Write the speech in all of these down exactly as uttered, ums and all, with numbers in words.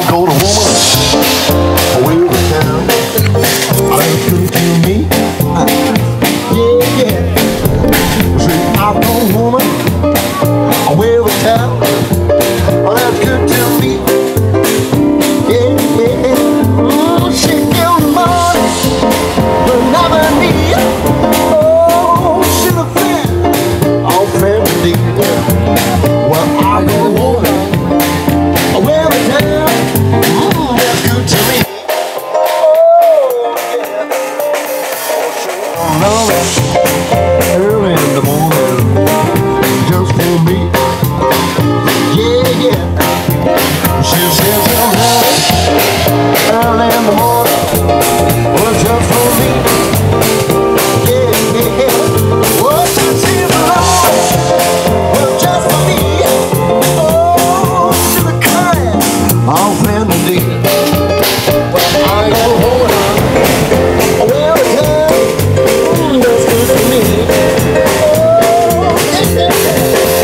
go to woman away with town. I let her come to me. Yeah, yeah. See, I go woman away with town. Oh, that's good to me. Yeah, yeah. Mm, she give the money whenever I need. Oh, she's a friend, all family. Well, I go woman away with town. Mm, that's good to me. Oh, yeah. Oh, love it early in the morning, just for me. Yeah, yeah. She says I'm happy early in the morning, well, just for me. Yeah, yeah. Well, she says I'm happy, well, just for me. Oh, she's a kind, all family. Well, I go home, well, yeah, that's good to me. Oh, yeah, yeah.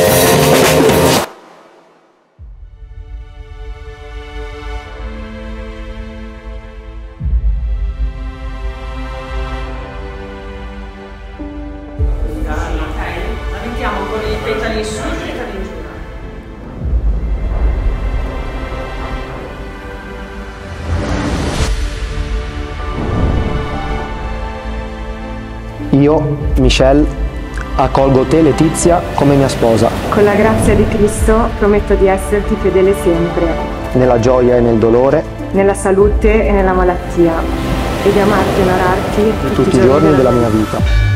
La mettiamo con i petali su e i petali in giù. Io, Michel, accolgo te, Letizia, come mia sposa, Con la grazia di Cristo prometto di esserti fedele sempre, nella gioia e nel dolore, nella salute e nella malattia, e di amarti e onorarti tutti i giorni della mia vita.